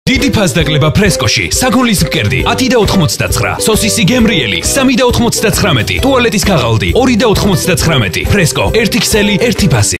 დიდი ფასდაკლება ფრესკოში, საგონლის მკერდი 10.99, სოსისი გემრიელი 3.99, ტუალეტის ქაღალდი 2.99, ფრესკო 1 ქსელი 1 ფასი.